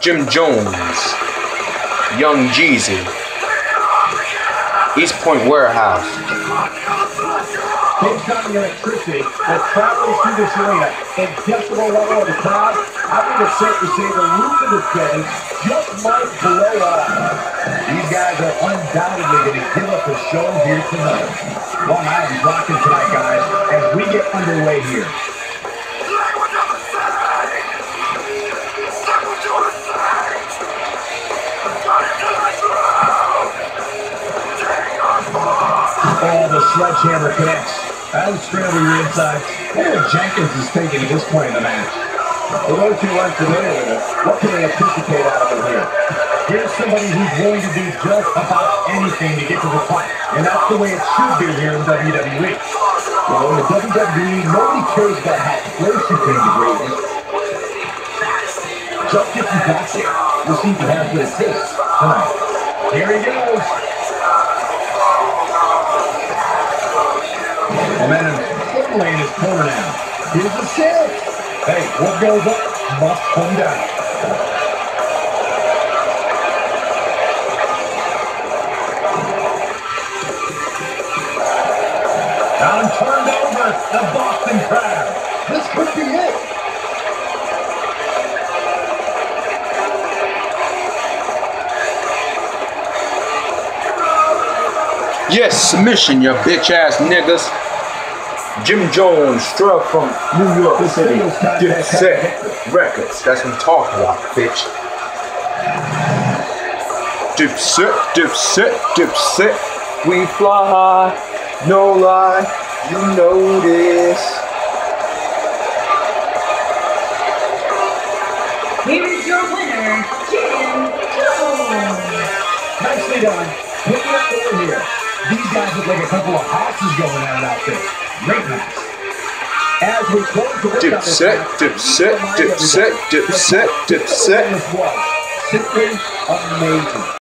Jim Jones, Young Jeezy, East Point Warehouse. Based on the electricity that travels through this arena and decibel level of the crowd, I think it's safe to say the roof of this building just might blow off. These guys are undoubtedly going to give up a show here tonight. Long Island's rocking tonight, guys, as we get underway here. Oh, the sledgehammer connects. That was straight over your inside. What Jenkins is thinking at this point in the match. For those who aren't familiar with it, what can they anticipate out of him here? Here's somebody who's willing to do just about anything to get to the fight. And that's the way it should be here in WWE. Well, in the WWE, nobody cares about how close you came to greatness. Just get you back there. We'll see if he has what it takes tonight. Here he goes. Momentum firmly in his corner now. Here's the set. Hey, what goes up must come down. Down turned over, the Boston Crab. This could be it. Yes, submission, you bitch ass niggas. Jim Jones, straight from New York City, Dipset Records. That's what I'm talking about, bitch. Dipset, Dipset, Dipset. We fly, no lie, you know this. Here's your winner, Jim Jones. Nicely done. Put it up over here. These guys look like a couple of hosses going at it out there. Great match. As we close the work on this match, Dipset, Dipset, Dipset, Dipset, Dipset. Simply amazing.